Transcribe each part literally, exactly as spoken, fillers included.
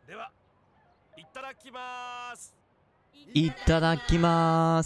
では、いただきます。 いただきます。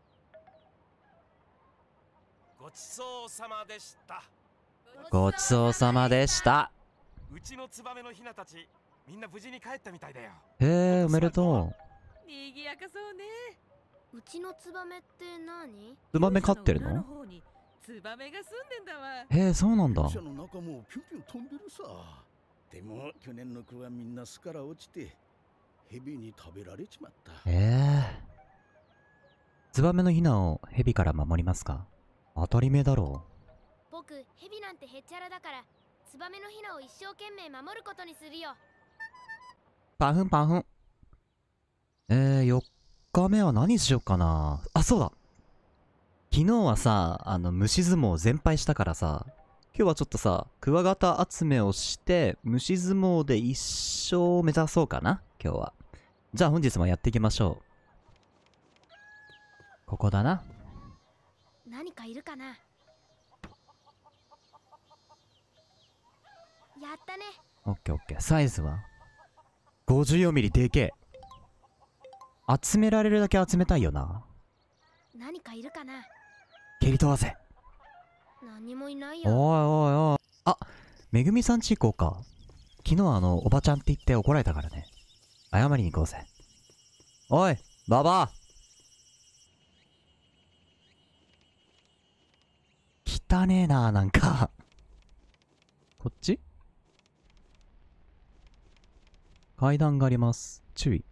ごちそうさまでした。 ごちそうさまでした。 うちのツバメのヒナたち、みんな無事に帰ったみたいだよ。 へえ、おめでとう。にぎやかそうね。 うちのツバメって何？ ツバメ飼ってるの？ ツバメが住んでんだわ。 へえ、そうなんだ。 の中もピュンピュン飛んでるさ。でも去年の句はみんな巣から落ちてヘビに食べられちまった。 ええ。ツバメのヒナをヘビから守りますか？当たり前だろう。 僕、ヘビなんてへっちゃらだから、ツバメのヒナを一生懸命守ることにするよ。 パフンパフン。えー、よっかめは何しよっかな。あ、そうだ。昨日はさ、あの、虫相撲全敗したからさ、今日はちょっとさ、クワガタ集めをして、虫相撲で一勝を目指そうかな、今日は。じゃあ本日もやっていきましょう。ここだな。 何かいるかな。やったね。 オッケーオッケー。サイズは ごじゅうよんミリ でけえ。集められるだけ集めたいよな。 何かいるかな。 蹴り飛ばせ。 何もいないよ。 おいおいおい。あ、めぐみさんち行こうか。昨日あの、おばちゃんって言って怒られたからね。謝りに行こうぜ。おい、ババア。汚ねえな、なんか。こっち？階段があります。注意。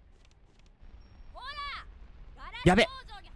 やべ！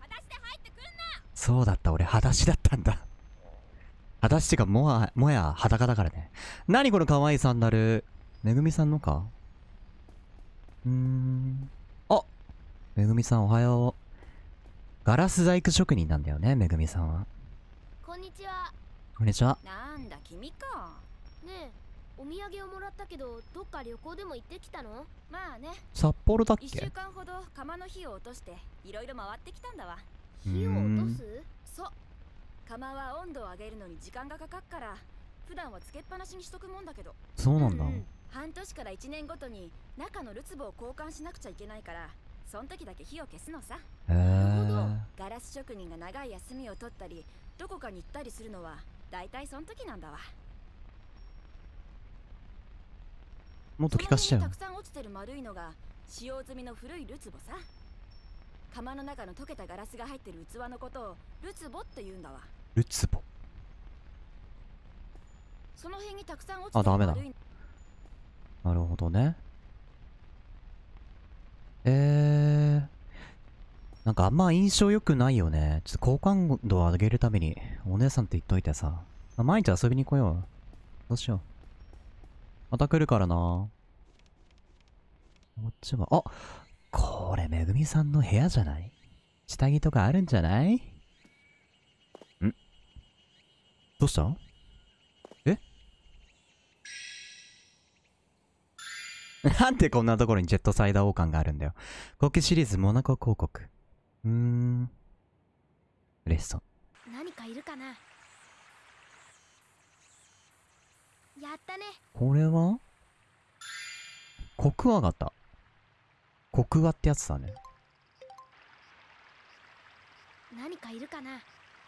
そうだった、俺裸足だったんだ。裸足ってか、もは、もや裸だからね。なにこの可愛いサンダル。めぐみさんのか？うーん。あ！めぐみさんおはよう。ガラス細工職人なんだよね、めぐみさんは。 こんにちは。 こんにちは。 なんだ君か。 ねえ、お土産をもらったけど、どっか旅行でも行ってきたの？ まあね。 札幌だっけ？ いっしゅうかんほど窯の火を落としていろいろ回ってきたんだわ。 火を落とす？ そう。窯は温度を上げるのに時間がかかっから普段はつけっぱなしにしとくもんだけど。 そうなんだ。うんうん、 半年からいちねんごとに中のるつぼを交換しなくちゃいけないからそん時だけ火を消すのさ。 へー。 ガラス職人が長い休みを取ったりどこかに行ったりするのはだいたいそん時なんだわ。 もっと聞かせてよ。 たくさん落ちてる丸いのが使用済みの古いるつぼさ。窯の中の溶けたガラスが入ってる器のことをるつぼって言うんだわ。 るつぼ。 その辺にたくさん落ちてる丸い。あ、ダメだ。なるほどね。えー。なんかあんま印象良くないよね。ちょっと好感度を上げるためにお姉さんって言っといてさ。毎日遊びに来よう。どうしよう。また来るからな。こっちは、あ、これめぐみさんの部屋じゃない？下着とかあるんじゃない？ん？どうした？え？なんでこんなところにジェットサイダー王冠があるんだよ。国旗シリーズモナコ広告。うーん。嬉しそう。 何かいるかな。やったね。 これはコクワガタ。コクワってやつだね。 何かいるかな。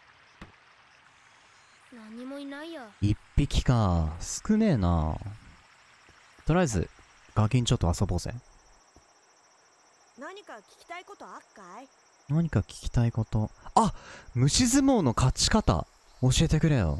何もいないよ。 一匹か。少ねえな。とりあえずガキンちょっと遊ぼうぜ。 何か聞きたいことあっかい？ 何か聞きたいこと。あ、虫相撲の勝ち方教えてくれよ。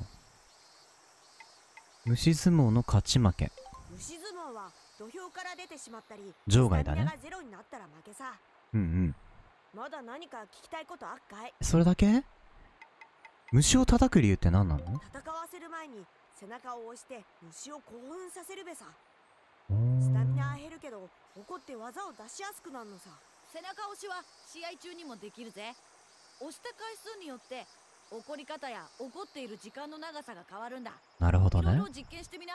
虫相撲の勝ち負け。 虫相撲は土俵から出てしまったり場外だね。 ゼロになったら負けさ。 うんうん。 まだ何か聞きたいことあっかい？ それだけ？虫を叩く理由って何なの？ 戦わせる前に背中を押して虫を興奮させるべさ。 ススタミナは減るけど怒って技を出しやすくなるのさ。 背中押しは試合中にもできるぜ。押した回数によって怒り方や怒っている時間の長さが変わるんだ。 なるほどね。 いろいろ実験してみな。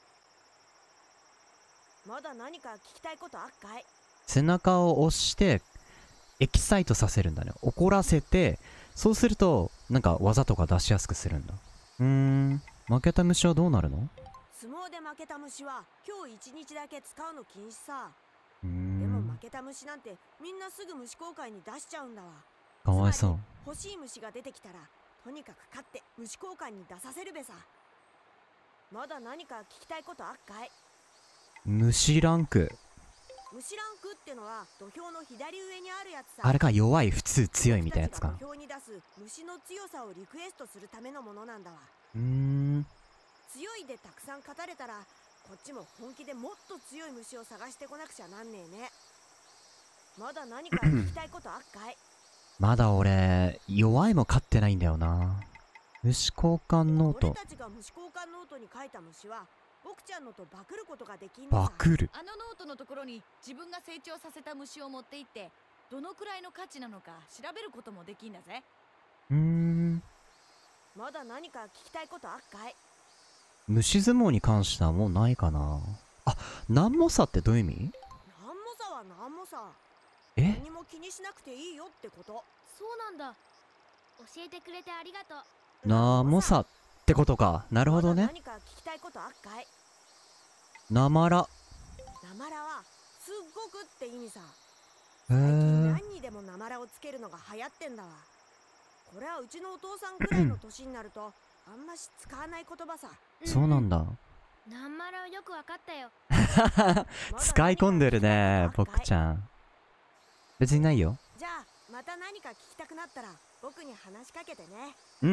まだ何か聞きたいことあっかい？ 背中を押してエキサイトさせるんだね。怒らせて、そうするとなんか技とか出しやすくするんだ。うーん。負けた虫はどうなるの？ 相撲で負けた虫は今日一日だけ使うの禁止さ。 うーでもん。 負けた虫なんてみんなすぐ虫交換に出しちゃうんだわ。 かわいそう。 つまり欲しい虫が出てきたらとにかく勝って虫交換に出させるべさ。まだ何か聞きたいことあっかい？ 虫ランク。 虫ランクってのは土俵の左上にあるやつさ。 あれか、弱い、普通、強いみたいなやつか。 僕たちが土俵に出す虫の強さをリクエストするためのものなんだわ。 うーん。 強いでたくさん勝たれたらこっちも本気でもっと強い虫を探してこなくちゃなんねえね。まだ何か聞きたいことあっかい？ まだ俺、弱いも勝ってないんだよな。虫交換ノート。 俺たちが虫交換ノートに書いた虫は僕ちゃんのとバクることができんのさ。 バクる。 あのノートのところに自分が成長させた虫を持って行ってどのくらいの価値なのか調べることもできんだぜ。 うーん。 まだ何か聞きたいことあっかい？ 虫相撲に関してはもうないかな。あ、なんもさってどういう意味？ なんもさはなんもさ。 え？ 何も気にしなくていいよってこと。 そうなんだ。教えてくれてありがとう。 なんもさってことか。なるほどね。 まだ何か聞きたいことあっかい？ なまら。 なまらはすっごくって意味さ。 へ最近ー。 何にでもなまらをつけるのが流行ってんだわ。これはうちのお父さんくらいの年になるとあんまし使わない言葉さ。 そうなんだ。 なんまらよくわかったよ。 使い込んでるね、僕ちゃん。別にないよ。 じゃあまた何か聞きたくなったら僕に話しかけてね。 うん。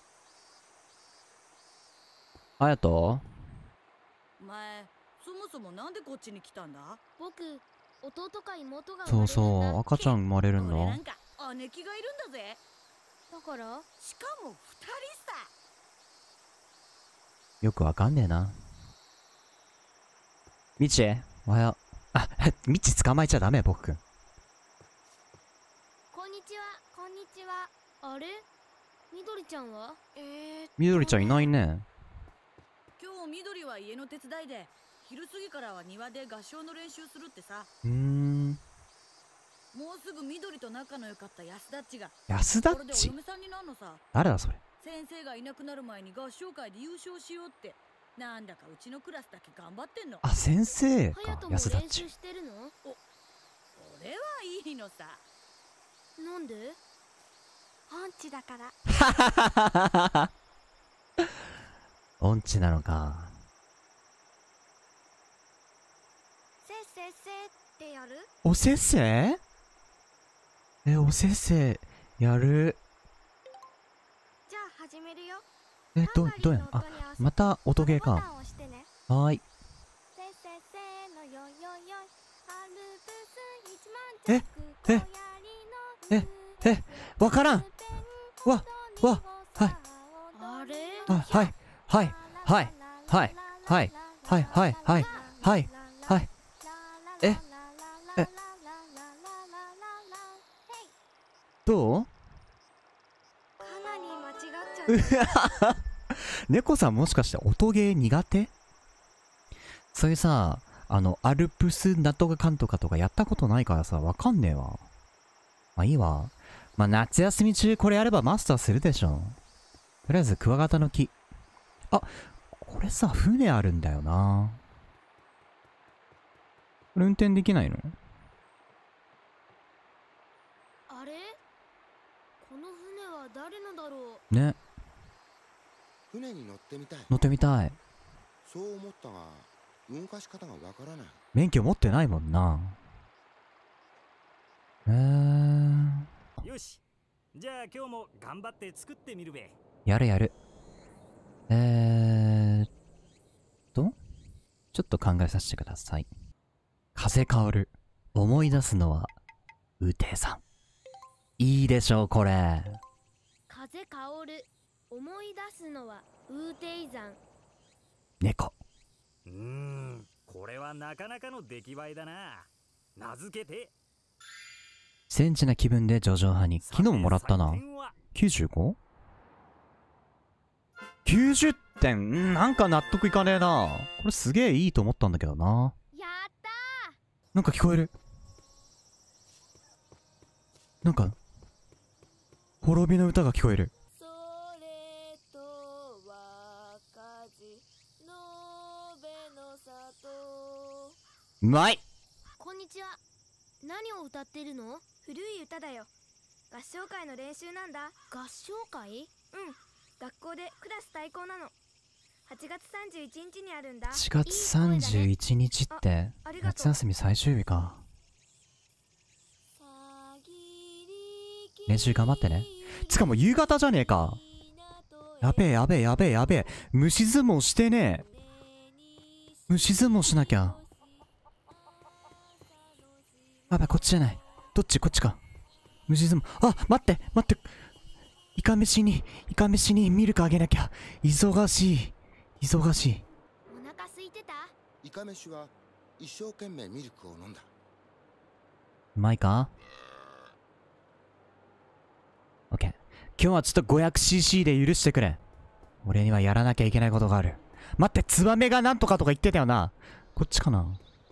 あやとお前そもそもなんでこっちに来たんだ？ 僕、弟か妹が生そうまれるんだ。 そう、赤ちゃん生まれるんだ。 俺なんか姉貴がいるんだぜ。 だからしかも二人さ。 よくわかんねえな。みち、おはよう。あ、みち捕まえちゃダメ、僕くん。 こんにちは、こんにちは。あれ、みどりちゃんは？ えー、 みどりちゃんいないね。 今日みどりは家の手伝いで昼過ぎからは庭で合唱の練習するってさ。 うーん。 もうすぐみどりと仲の良かった安田っちが安田っこれでおち嫁さんになるのさ。 誰だそれ。 先生がいなくなる前に合唱会で優勝しようってなんだかうちのクラスだけ頑張ってんの。 あ、先生か隼人。も安田っち練習。してるの？ 俺はいいのさ。 なんで？ パンチだから。 音痴なのか。 せっせっせってやる？ おせっせえ、おせっせやる。 じゃあ始めるよ。 え、ど、どうやん。あ、また音ゲーか。はーい。 せっせっせのよよよアルプス一え万着ええ、え、わからん。わ、わ、はい。 あれ？ あ、はい、はい、はい、はい、はい、はい、はい、はい、はい、はい。え、え、どう？ かなり間違っちゃった。 猫さんもしかして音ゲー苦手？そういうさ、あの、アルプスなんとかかんとかとかやったことないからさ、わかんねえわ。まあいいわ。まあ夏休み中これやればマスターするでしょ。とりあえずクワガタの木。あ、これさ、船あるんだよな。これ運転できないの？ あれ？この船は誰のだろう？ ね、 船に乗ってみたい。 乗ってみたい。 そう思ったが動かし方がわからない。 免許持ってないもんな。えー。 よし、じゃあ今日も頑張って作ってみるべ。 やるやる。えーっと、ちょっと考えさせてください。風香る。思い出すのは、うてさん。いいでしょう、これ。 風香る。思い出すのはウーテイ山。 猫。 うーん、これはなかなかの出来栄えだな。名付けてセンチな気分でジョジョ派に。昨日ももらったな。きゅうじゅうご？ きゅうじゅってん、んなんか納得いかねえな。これすげえいいと思ったんだけどな。 やったー。 なんか聞こえる。なんか、滅びの歌が聞こえる。 それとは風のうまい。 こんにちは。何を歌ってるの？ 古い歌だよ。合唱会の練習なんだ。 合唱会？ うん、学校でクラス対抗なの。はちがつさんじゅういちにちにあるんだ。 はちがつさんじゅういちにちって夏休み最終日か。練習頑張ってね。つかもう夕方じゃねえか。やべえやべえやべえやべえ。虫相撲してねえ。虫相撲しなきゃ。やばい、こっちじゃない。どっち？こっちか。虫相撲。あ、待って待って。イカ飯にイカ飯にミルクあげなきゃ。忙しい忙しい。 お腹空いてた？ イカ飯は一生懸命ミルクを飲んだ。 うまいか？オッケー。今日はちょっと ごひゃくシーシー で許してくれ。俺にはやらなきゃいけないことがある。待って、ツバメがなんとかとか言ってたよな。こっちかな。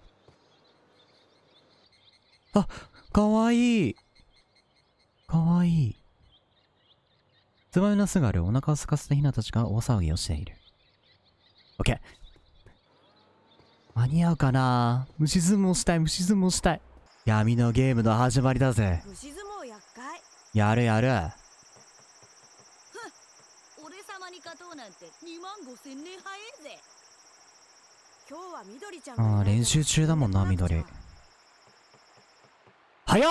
あ、かわいい。かわいい。ツバメの巣がある。お腹を空かせたヒナたちが大騒ぎをしている。オッケー。間に合うかな。虫相撲したい、虫相撲したい。闇のゲームの始まりだぜ。 虫相撲厄介。 やるやる。 俺様に勝とうなんてにまんごせんねん早えぜ。 今日は緑ちゃんがいないから。 ああ、練習中だもんな、緑。早っ。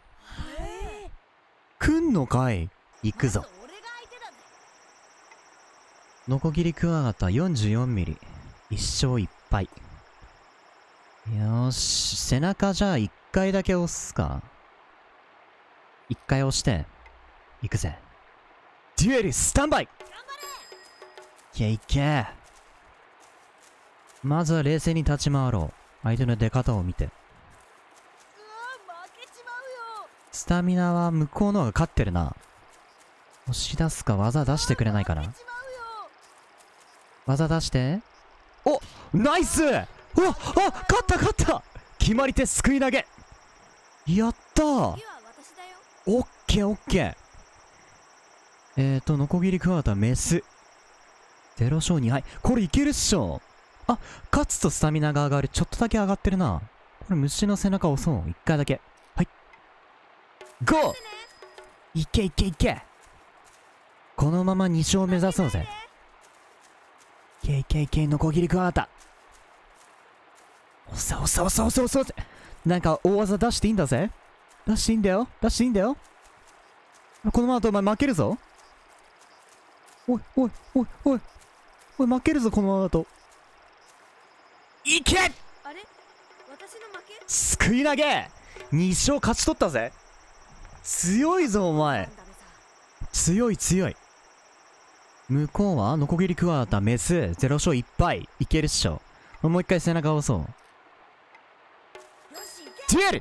来んのかい。行くぞ。ノコギリクワガタよんじゅうよんミリ。一勝いっぱい。よーし、背中じゃあ一回だけ押すか。一回押して、行くぜ。デュエルスタンバイ。いけいけ。まずは冷静に立ち回ろう。相手の出方を見て。スタミナは向こうの方が勝ってるな。押し出すか技出してくれないかな。技出して。お、ナイス。うわ、あ、勝った勝った。決まり手すくい投げ。やったー。オッケーオッケー。えーと、ノコギリクワガタメス。ゼロ勝に敗。これいけるっしょ。あ、勝つとスタミナが上がる。ちょっとだけ上がってるな。これ虫の背中押そう。一回だけ。はい。ゴー。いけいけいけ。このままに勝目指そうぜ。いけいけいけ、ノコギリクワガタ。押せ押せ押せ押せ押せ押せ。なんか大技出していいんだぜ。出していいんだよ。出していいんだよ。このままだとお前負けるぞ。おいおいおいおい。おい負けるぞ、このままだと。いけ。 あれ？私の負け？ すくい投げ。に勝勝ち取ったぜ。強いぞお前。強い強い。向こうはノコギリクワガタメスゼロ勝いっ敗。いけるっしょ。もう一回背中を押そう。デュエル。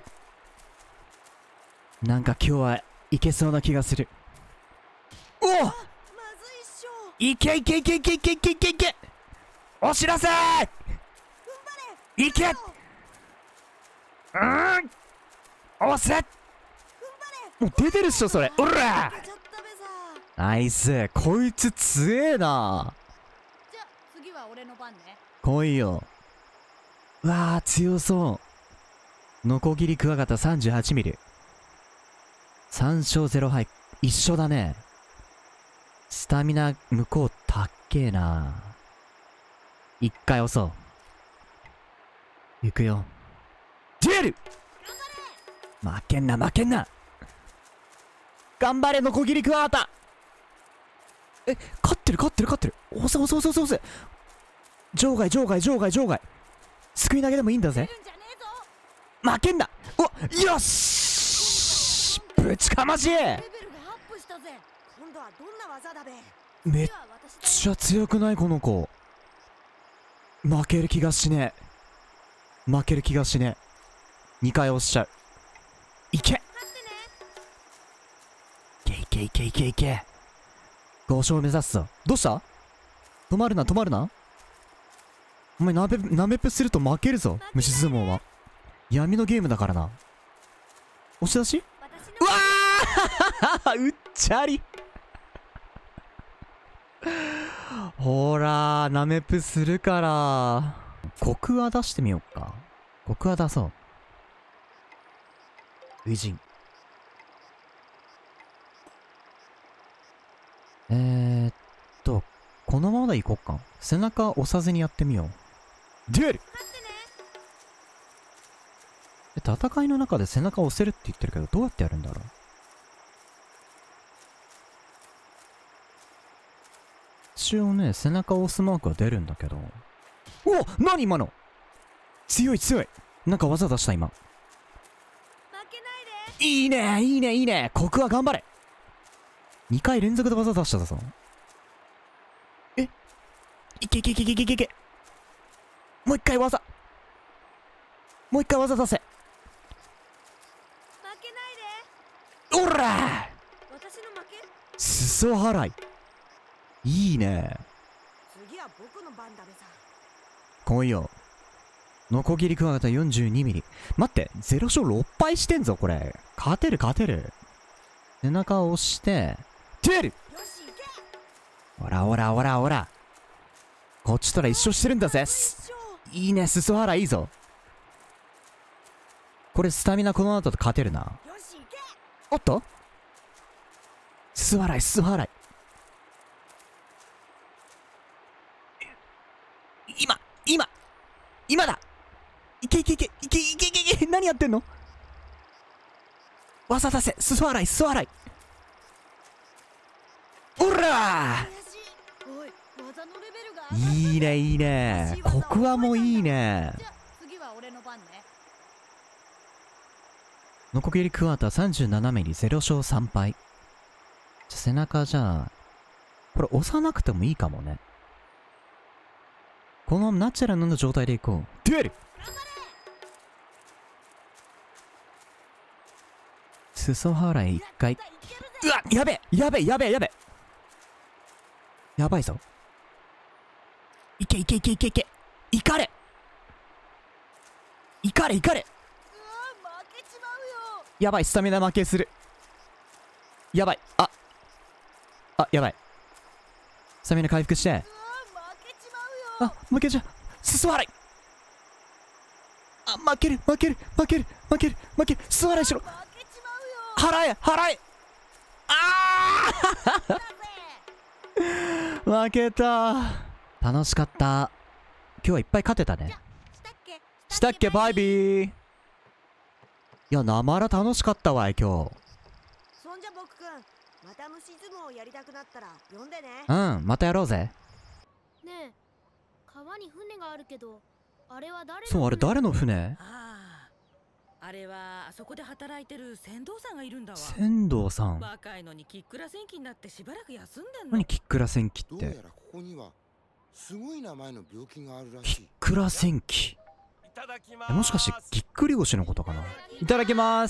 なんか今日はいけそうな気がする。おお、いけいけいけいけいけいけいけいけ。押し出せー。いけ。うーん、押せ。もう出てるっしょそれ。おらナイス。こいつ強えな。 じゃあ次は俺の番ね。 来いよ。うわー強そう。ノコギリクワガタさんじゅうはちミリ。さん勝ゼロ敗。一緒だね。スタミナ向こうたっけえな。一回押そう。行くよ。デュエル。負けんな負けんな。頑張れノコギリクワガタ。え、勝ってる勝ってる勝ってる。押せ押せ押せ押せ押せ。場外場外場外場外。すくい投げでもいいんだぜ。負けんな。お、よしぶちかましい。 今度はどんな技だべ。 めっちゃ強くないこの子。負ける気がしねえ。負ける気がしねえ。にかい押しちゃう。いけ。いけいけいけいけいけ。ご勝目指すぞ。どうした？止まるな止まるな。お前なめなめっぺすると負けるぞ。虫相撲は闇のゲームだからな。押し出し。うわーうっちゃりほらーなめっぷするから。 国話出してみようか。国話出そう。初陣。えーっと、このままでいこっか。背中押さずにやってみよう。デュエル！え、戦いの中で背中押せるって言ってるけど、どうやってやるんだろう。一応ね、背中押すマークは出るんだけど。お！何今の！強い強い！なんか技出した今。 負けないで。 いいねいいねいいね国は頑張れ！にかい連続で技出したぞ。え？いけいけいけいけいけいけ！もう一回技！もう一回技出せ！ 負けないで。 おら！ 私の負け？ 裾払い。いいね。 次は僕の番だべさ。 来いよ。ノコギリクワガタ よんじゅうにミリ。待って、ゼロ勝ろっぱいしてんぞ、これ。勝てる、勝てる。背中を押して、テール！おらおらおらおら。こっちとら一勝してるんだぜ。いいね、裾払いいいぞ。これスタミナこの後と勝てるな。おっと裾払い、裾払い。今今今だ！いけいけいけいけいけいけいけ何やってんの？技出せ！裾払い裾払い！おらおい、技のレベルが上がったぜ。 いいねいいね。ここはもういいね。 じゃあ次は俺の番ね。 ノコギリクワタさんじゅうななミリゼロ勝さん敗。じゃ背中じゃあこれ押さなくてもいいかもね。このナチュラルの状態でいこう。デュエル！裾払い一回。うわやべやべやべやべやばいぞ。いけいけいけいけいけいかれいかれいかれ。 うわ、負けちまうよ。 やばい、スタミナ負けする。やばい、ああやばい。スタミナ回復して。 うわ、負けちまうよ。 あ負けちゃう。裾払い。あ負ける負ける負ける負ける負ける。裾払いしろ。 負けちまうよ。 払え払え。ああ負けた。楽しかった。今日はいっぱい勝てたね。 したっけしたっけバイビー。いやなまら楽しかったわい今日。 そんじゃ僕くん、また虫相撲をやりたくなったら呼んでね。 うんまたやろうぜ。 ねえ、川に船があるけど、あれは誰の船？ そうあれ誰の船？ ああ、あれはあそこで働いてる船頭さんがいるんだわ。 船頭さん。 若いのにキックラ戦記になってしばらく休んでんの。 何キックラ戦記っどうやて。 らここにはすごい名前の病気があるらしい。 キックラ戦記。 いただきますえもしかしてぎっくり腰のことかな。いただきます。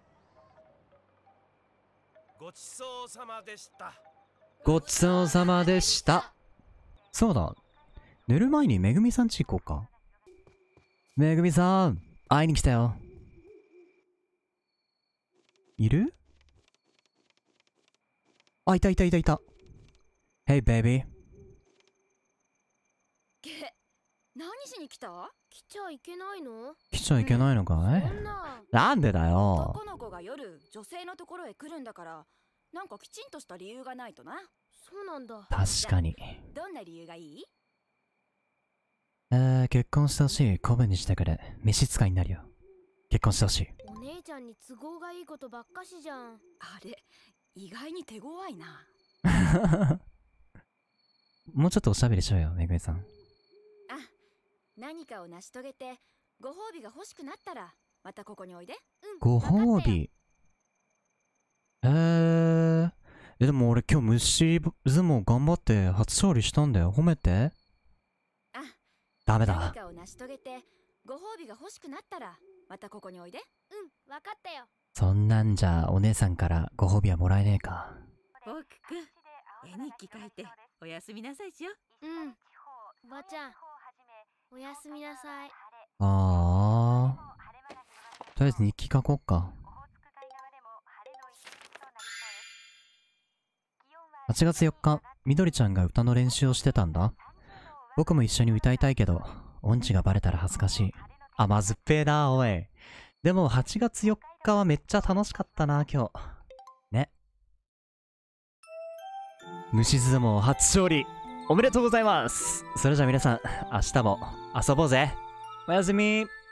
ごちそうさまでした。 ごちそうさまでした。そうだ寝る前にめぐみさんち行こうか。めぐみさん会いに来たよ。いる？あいたいたいたいた。Hey baby。 け、何しに来た？ 来ちゃいけないの？ 来ちゃいけないのかい？ そんな。 なんでだよ。 男の子が夜女性のところへ来るんだから、なんかきちんとした理由がないとな。 そうなんだ。 確かに。 どんな理由がいい？ えー、結婚してほしい。子分にしてくれ。召使いになるよ。結婚してほしい。 お姉ちゃんに都合がいいことばっかしじゃん。 あれ、意外に手強いな。 もうちょっとおしゃべりしようよ、めぐみさん。 あ、何かを成し遂げてご褒美が欲しくなったらまたここにおいで。 うん。 ご褒美。えー、え、でも俺今日虫相撲頑張って初勝利したんだよ。褒めて。 あ、 ダメだ。 何かを成し遂げてご褒美が欲しくなったらまたここにおいで。 うん、わかったよ。 そんなんじゃお姉さんからご褒美はもらえねえか。 僕くん、絵日記書いておやすみなさいしよ。 うん。おばちゃん、おやすみなさい。 あー。とりあえず日記書こっか。はちがつよっか、みどりちゃんが歌の練習をしてたんだ。僕も一緒に歌いたいけど、 音痴がバレたら恥ずかしい。甘酸っぱいだ、おい。でもはちがつよっかはめっちゃ楽しかったな、今日。ね。虫相撲初勝利、おめでとうございます。それじゃあ皆さん、明日も遊ぼうぜ。おやすみ。